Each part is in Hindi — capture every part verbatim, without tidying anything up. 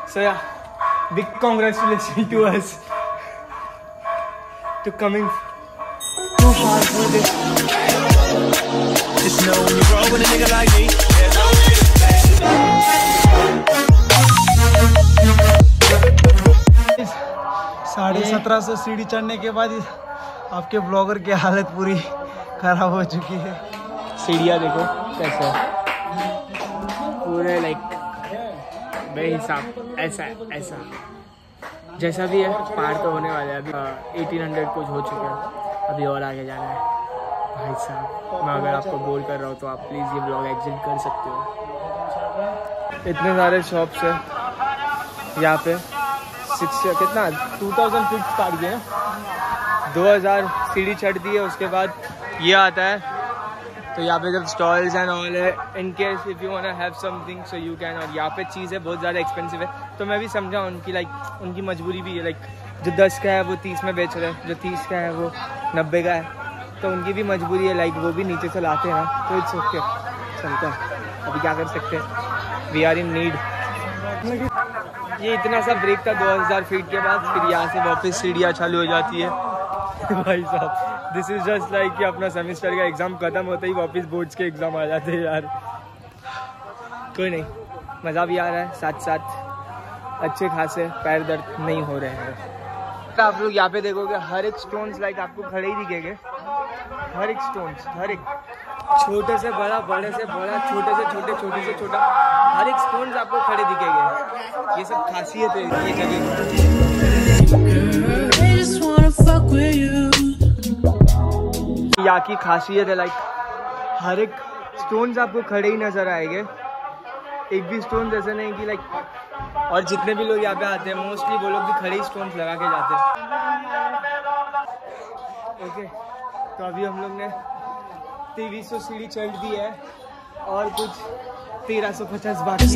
So yeah, big congratulations to us to coming too far for this. Just know when you roll with a nigga like me. साढ़े सत्रह सौ सीढ़ी चढ़ने के बाद आपके ब्लॉगर की हालत पूरी खराब हो चुकी है। सीढ़ियाँ देखो कैसे पूरे लाइक बेहिसाब, ऐसा ऐसा जैसा भी है पार तो होने वाले हैं। अभी अठारह सौ कुछ हो चुके हैं, अभी और आगे जाना है भाई साहब। मैं अगर आपको बोल कर रहा हूँ तो आप प्लीज़ ये ब्लॉग एग्जिट कर सकते हो। इतने सारे शॉप्स है यहाँ पे। सिक्स कितना टू थाउजेंड फीट स्टार्ट किया ना, दो हज़ार सीढ़ी चढ़ती है। उसके बाद ये आता है तो यहाँ पे जब स्टॉल्स एंड ऑल है, in case if you want have something so you can. और यहाँ पे चीज़ें बहुत ज़्यादा एक्सपेंसिव है, तो मैं भी समझा उनकी लाइक उनकी मजबूरी भी है। लाइक जो दस का है वो तीस में बेच रहे हैं, जो तीस का है वो नब्बे का है, तो उनकी भी मजबूरी है। लाइक वो भी नीचे से लाते हैं ना, तो इट्स ओके, चलता है। अभी क्या कर सकते हैं, वी आर इन नीड। ये इतना सा ब्रेक था दो हज़ार फीट के बाद, फिर यहाँ से वापस सीढ़ियाँ चालू हो जाती है। भाई साहब दिस इज़ जस्ट लाइक कि अपना सेमेस्टर का एग्ज़ाम ख़त्म होते ही वापस बोर्ड्स के एग्ज़ाम आ जाते हैं यार। कोई नहीं, मज़ा भी आ रहा है, साथ साथ अच्छे खासे पैर दर्द नहीं हो रहे हैं। तो आप लोग यहाँ पे देखोगे हर एक स्टोन्स लाइक आपको खड़े ही दिखेंगे। हर एक स्टोन्स, हर एक छोटे से बड़ा, बड़े से बड़ा, छोटे से छोटे, छोटे से छोटा, हर एक स्टोन्स आपको खड़े दिखेंगे। ये सब खासियत है ये जगह। यहाँ की खासियत है लाइक हर एक स्टोन्स आपको खड़े ही नजर आएंगे। एक भी स्टोन जैसे नहीं कि लाइक, और जितने भी लोग यहाँ पे आते हैं मोस्टली वो लोग भी खड़े ही स्टोन्स लगा के जाते हैं। ओके तो अभी हम लोग ने तेईस सौ सीढ़ी चढ़ दी है और कुछ तेरह सौ पचास बाकी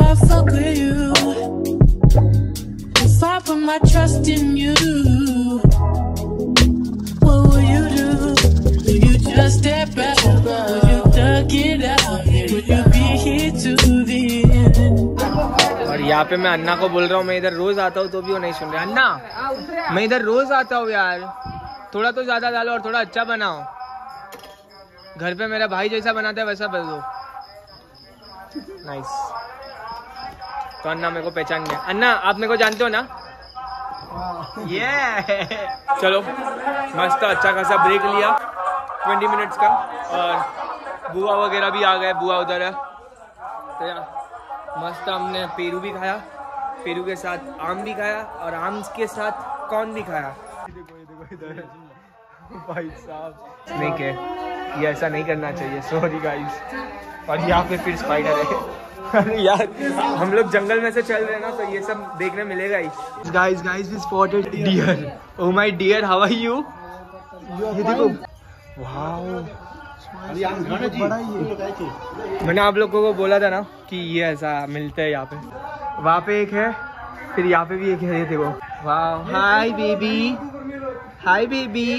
और यहाँ पे मैं अन्ना को बोल रहा हूँ मैं इधर रोज आता हूँ तो भी वो नहीं सुन रहे। अन्ना मैं इधर रोज आता हूँ यार, थोड़ा तो ज्यादा डालो और थोड़ा अच्छा बनाओ। घर पे मेरा भाई जैसा बनाता है वैसा बन दो। नाइस। तो अन्ना मेरे को पहचान गया। अन्ना आप मेरे को जानते हो ना? ये yeah. चलो मस्त अच्छा खासा ब्रेक लिया बीस मिनट्स का, और बुआ वगैरह भी आ गए। बुआ उधर है तो यार मस्त हमने पेरू भी खाया, पेरू के साथ आम भी खाया और आम के साथ कॉर्न भी खाया। देखो ये देखो इधर भाई साहब स्नेक है, ये ऐसा नहीं करना चाहिए, सॉरी गाइस। और यहाँ पे फिर स्पाइडर है। अरे यार हम लोग जंगल में से चल रहे हैं ना, तो ये सब देखने मिलेगा ही। Guys guys we spotted deer. Oh my dear, how are you? ये देखो वाओ, मैंने आप लोगों को बोला था ना कि ये ऐसा मिलते हैं यहाँ पे। वहाँ पे एक है, फिर यहाँ पे भी एक है, ये देखो। Wow, hi baby, hi baby.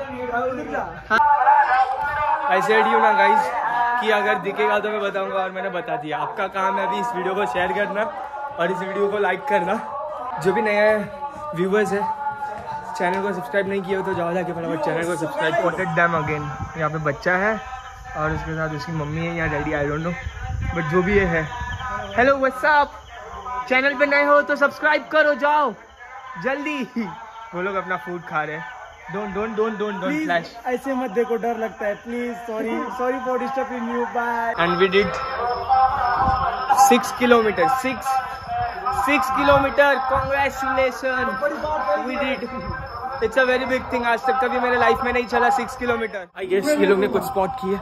I said you ना गाइस कि अगर दिखेगा तो मैं बताऊंगा, और मैंने बता दिया। आपका काम है अभी इस वीडियो को शेयर करना और इस वीडियो को लाइक करना। जो भी नए व्यूवर्स है, चैनल को सब्सक्राइब नहीं किया हो तो जाओ जाके फटाफट चैनल को सब्सक्राइब। Spotted them again. यहाँ पे बच्चा है और उसके साथ उसकी मम्मी है या daddy, I don't know, but जो भी है। हेलो व्हाट्स अप, चैनल पे नए हो तो सब्सक्राइब करो, जाओ जल्दी। वो लोग अपना फूड खा रहे हैं। Don't don't don't don't don't flash, ऐसे मत देखो, डर लगता है please. Sorry sorry for disturbing you, bye. And we did six kilometre six six kilometre congratulation we did. It's a very big thing. आज तक कभी मेरे लाइफ में नहीं चला सिक्स किलोमीटर। आई गेस ये लोग ने कुछ स्पॉट किए।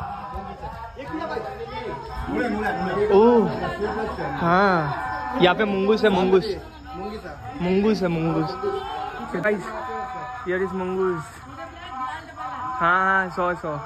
ओह हाँ, यहाँ पे मुंगूस है, मुंगूस मुंगूस है, मुंगूस। Here is मुंगूस। हाँ हाँ सौ सौ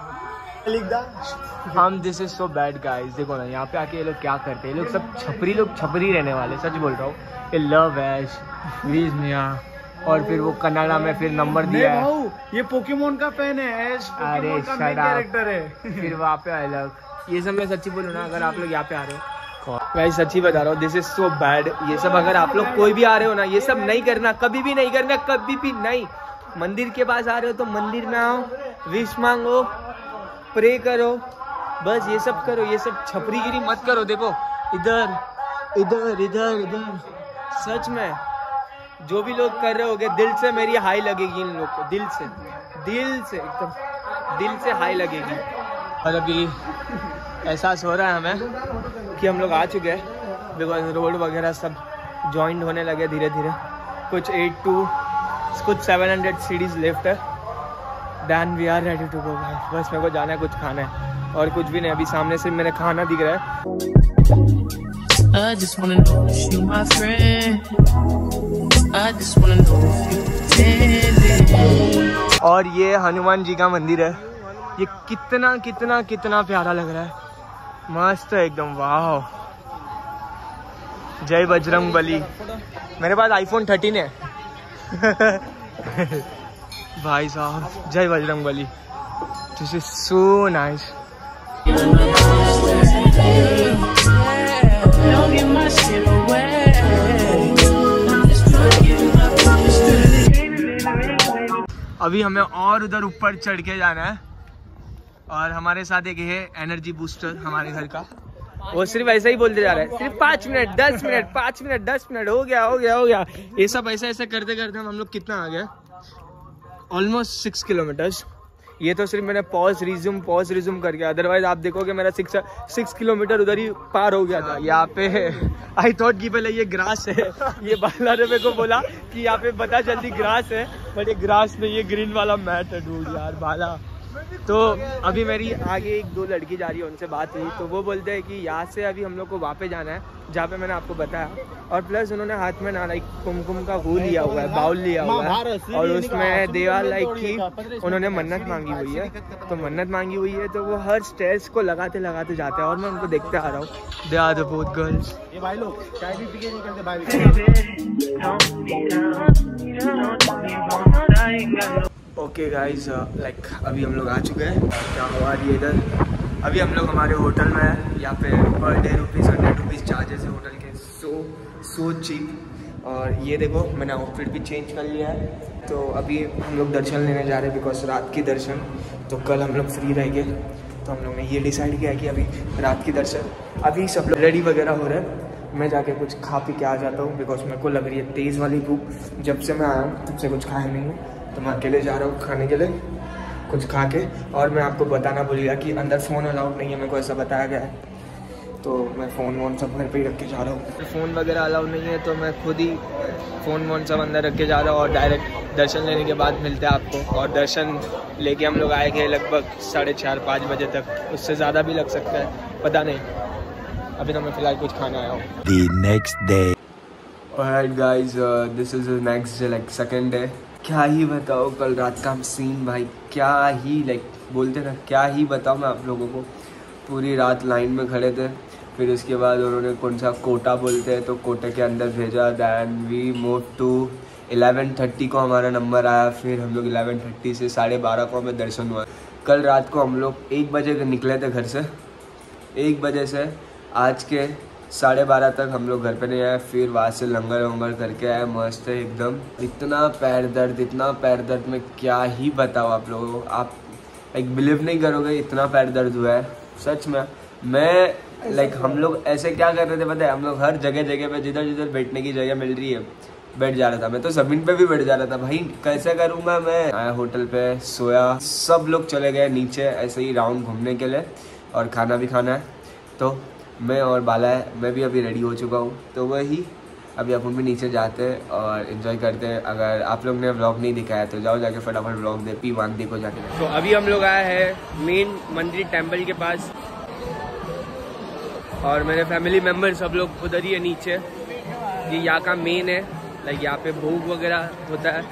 हम this is so bad guys. देखो ना यहाँ पे आके ये लोग क्या करते हैं। ये लोग सब छपरी लोग, छपरी रहने वाले, सच बोल रहा हूँ। ये लव ऐश वीज मिया, और फिर वो कन्नड़ा में फिर नंबर दिया है। ये पोकेमोन का फैन है, ऐश अरे का मेन कैरेक्टर है। फिर वहाँ पे अलग। ये सब मैं सच्ची बोलूँ ना, अगर आप लोग यहाँ पे आ रहे हो मैं सच्ची बता रहा हूँ, दिस इज सो बैड। ये सब अगर आप लोग कोई भी आ रहे हो ना, ये सब नहीं करना, कभी भी नहीं करना, कभी भी नहीं। मंदिर के पास आ रहे हो तो मंदिर में आओ, विश मांगो, प्रे करो, बस ये सब करो। ये सब छपरीगिरी मत करो। देखो इधर इधर इधर इधर, सच में जो भी लोग कर रहे होगे, दिल से मेरी हाई लगेगी इन लोग को, दिल से, दिल से एकदम दिल से हाई लगेगी। और अभी एहसास हो रहा है हमें कि हम लोग आ चुके हैं, बिकॉज रोड वगैरह सब जॉइंट होने लगे धीरे धीरे। कुछ एट टू कुछ सेवन हंड्रेड सीढ़ीज लेफ्ट है, then we are ready to go भाई। बस मेरे को जाना है, कुछ खाना है और कुछ भी नहीं। अभी सामने से मेरे खाना दिख रहा है। I just wanna know if you my friend. I just wanna know if you pretending. और ये हनुमान जी का मंदिर है। ये कितना कितना कितना प्यारा लग रहा है, मस्त है एकदम, वाह। जय बजरंग बली। मेरे पास आईफोन थर्टीन है भाई साहब, जय Bajrang Bali. This is so nice. अभी हमें और उधर ऊपर चढ़ के जाना है और हमारे साथ एक है एनर्जी बूस्टर हमारे घर का। वो सिर्फ ऐसा ही बोलते जा रहा है, सिर्फ पाँच मिनट दस मिनट पाँच मिनट दस मिनट हो गया हो गया हो गया। ये सब ऐसा ऐसा करते करते हम लोग कितना आ गए, ऑलमोस्ट सिक्स किलोमीटर्स। ये तो सिर्फ मैंने पॉज रिज्यूम पॉज रिज्यूम करके, अदरवाइज आप देखोगे मेरा सिक्स सिक्स किलोमीटर उधर ही पार हो गया था। यहाँ पे आई थॉट कि पहले ये ग्रास है, ये बाला ने मेरे को बोला कि यहाँ पे पता जल्दी ग्रास है, बट ये ग्रास नहीं, ये ग्रीन वाला मैट है डूड यार बाला। तो अभी मेरी आगे एक दो लड़की जा रही है, उनसे बात हुई तो वो बोलते हैं कि यहाँ से अभी हम लोग को वहाँ पे जाना है जहाँ पे मैंने आपको बताया। और प्लस उन्होंने हाथ में ना लाइक कुमकुम का वो लिया हुआ है, बाउल लिया हुआ है, और उसमें देवाल लाइक की उन्होंने मन्नत मांगी हुई है। तो मन्नत मांगी हुई है तो वो हर स्टेयर्स को लगाते लगाते जाते हैं और मैं उनको देखते आ रहा हूँ। They are the both girls. ये भाई लोग चाय भी पी के निकलते भाई। ओके गाइज, लाइक अभी हम लोग आ चुके हैं। क्या हुआ ये इधर, अभी हम लोग हमारे होटल में हैं। यहाँ पे per day rupees hundred rupees charges है होटल के, सो सो चीप। और ये देखो मैंने आउटफिट भी चेंज कर लिया है। तो अभी हम लोग दर्शन लेने जा रहे हैं, बिकॉज रात की दर्शन, तो कल हम लोग फ्री रहेंगे। तो हम लोग ने ये डिसाइड किया कि अभी रात की दर्शन, अभी सब लोग रेडी वगैरह हो रहे हैं। मैं जाके कुछ खा पी के आ जाता हूँ, बिकॉज मेरे को लग रही है तेज़ वाली भूख। जब से मैं आया हूँ तब से कुछ खाया नहीं हूँ, तो मैं अकेले जा रहा हूँ खाने के लिए कुछ खा के। और मैं आपको बताना भूल गया कि अंदर फ़ोन अलाउड नहीं है, मेरे को ऐसा बताया गया है। तो मैं फ़ोन वोन सब घर पे ही रख के जा रहा हूँ। फ़ोन वगैरह अलाउड नहीं है तो मैं खुद ही फ़ोन वोन सब अंदर रख के जा रहा हूँ। और डायरेक्ट दर्शन लेने के बाद मिलते हैं आपको। और दर्शन लेके हम लोग आए गए लगभग साढ़े चार पाँच बजे तक, उससे ज़्यादा भी लग सकता है, पता नहीं। अभी तो मैं फ़िलहाल कुछ खाना आया हूँ। The next day. Alright guys, uh, this is the next day, like second day. क्या ही बताओ कल रात का हम सीन भाई, क्या ही लाइक बोलते ना, क्या ही बताओ मैं आप लोगों को। पूरी रात लाइन में खड़े थे, फिर उसके बाद उन्होंने कौन सा कोटा बोलते हैं तो कोटे के अंदर भेजा। Then we move to eleven thirty को हमारा नंबर आया। फिर हम लोग इलेवन थर्टी से साढ़े बारह को हमें दर्शन हुआ। कल रात को हम लोग एक बजे निकले थे घर से, एक बजे से आज के साढ़े बारह तक हम लोग घर पे नहीं आए। फिर वहाँ से लंगर वंगर करके आए, मस्त है एकदम। इतना पैर दर्द इतना पैर दर्द में क्या ही बताओ आप लोगों को, आप एक बिलीव नहीं करोगे इतना पैर दर्द हुआ है सच में। मैं लाइक हम लोग ऐसे क्या कर रहे थे पता है, हम लोग हर जगह जगह पे जिधर जिधर बैठने की जगह मिल रही है बैठ जा रहा था। मैं तो जमीन पे भी बैठ जा रहा था भाई, कैसे करूँगा मैं। आया होटल पे सोया, सब लोग चले गए नीचे ऐसे ही राउंड घूमने के लिए और खाना भी खाना है। तो मैं और बाला है, मैं भी अभी रेडी हो चुका हूँ। तो वही अभी अपन भी नीचे जाते हैं और इन्जॉय करते हैं। अगर आप लोग ने व्लॉग नहीं दिखाया तो जाओ जाके फटाफट व्लॉग दे पी वन देखो जाके। तो अभी हम लोग आए हैं मेन मंदिर टेम्पल के पास और मेरे फैमिली मेम्बर सब लोग उधर ही है नीचे। ये यहाँ का मेन है, लाइक यहाँ पे भोग वगैरह होता है।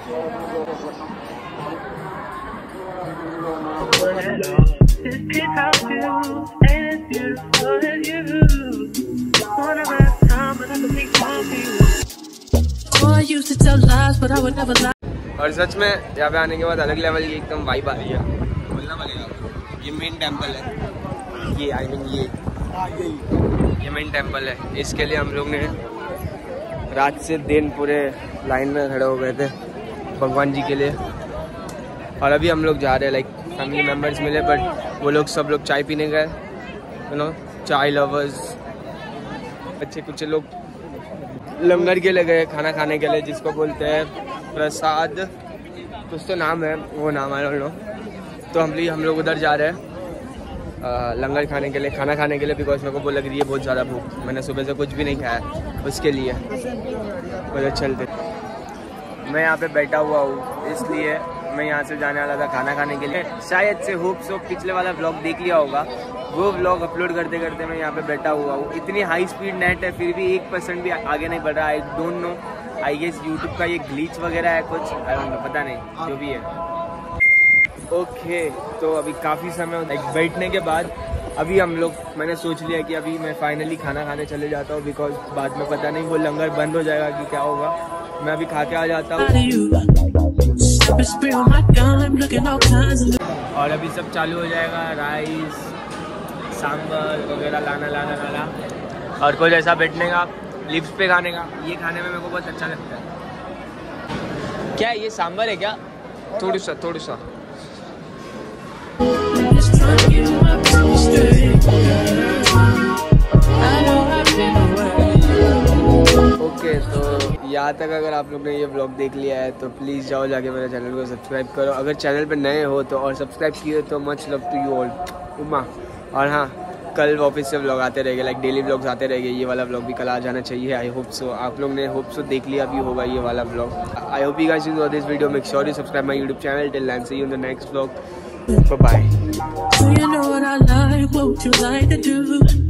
और सच में यहाँ पे आने के बाद अलग लेवल की एकदम वाइब आ रही है, बोलना पड़ेगा। ये मेन टेम्पल है, ये आई मीन ये ये मेन टेम्पल है। इसके लिए हम लोग ने रात से दिन पूरे लाइन में खड़े हो गए थे भगवान जी के लिए। और अभी हम लोग जा रहे हैं, लाइक फैमिली मेम्बर्स मिले बट वो लोग सब लोग चाय पीने गए, यू नो चाय लवर्स। अच्छे कुछ लोग लंगर के लिए गए, खाना खाने के लिए, जिसको बोलते हैं प्रसाद, कुछ तो नाम है, वो नाम आई डोंट नो। तो हम हम लोग उधर जा रहे हैं आ, लंगर खाने के लिए, खाना खाने के लिए, बिकॉज मेरे को वो लग रही है बहुत ज़्यादा भूख। मैंने सुबह से कुछ भी नहीं खाया, उसके लिए बड़े चलते। मैं यहाँ पे बैठा हुआ हूँ, इसलिए मैं यहाँ से जाने वाला था खाना खाने के लिए। शायद से होप सो पिछले वाला ब्लॉग देख लिया होगा, वो ब्लॉग अपलोड करते करते मैं यहाँ पे बैठा हुआ हूँ। इतनी हाई स्पीड नेट है, फिर भी एक परसेंट भी आगे नहीं बढ़ रहा। I don't know, I guess YouTube का ये ग्लिच वगैरह है कुछ, आई डोंट नो, पता नहीं जो भी है। ओके okay, तो अभी काफ़ी समय लाइक बैठने के बाद अभी हम लोग, मैंने सोच लिया कि अभी मैं फाइनली खाना खाने चले जाता हूँ, बिकॉज बाद में पता नहीं वो लंगर बंद हो जाएगा कि क्या होगा। मैं अभी खा के आ जाता हूँ। और अभी सब चालू हो जाएगा, राइस सांभर वगैरह लाना लाना लाना और कुछ ऐसा बैठने का, लिप्स पे खाने का। ये खाने में मेरे को बहुत अच्छा लगता है। क्या ये सांभर है क्या? थोड़ी सा थोड़ी सा ओके okay, तो यहाँ तक अगर आप लोग ने ये व्लॉग देख लिया है तो प्लीज़ जाओ जाके मेरे चैनल को सब्सक्राइब करो। अगर चैनल पे नए हो तो, और सब्सक्राइब किए तो much love to you all उमा। और हाँ, कल ऑफिस से व्लॉग आते रहेंगे, लाइक डेली व्लॉग्स आते रहेंगे। ये वाला व्लॉग भी कल आ जाना चाहिए, आई होप सो। आप लोग ने होप सो देख लिया भी होगा ये वाला vlog. I hope you guys enjoy this video. Make sure you subscribe my YouTube channel. Till then see you in the next vlog. Bye bye. Do you know what I like? What would you like to do?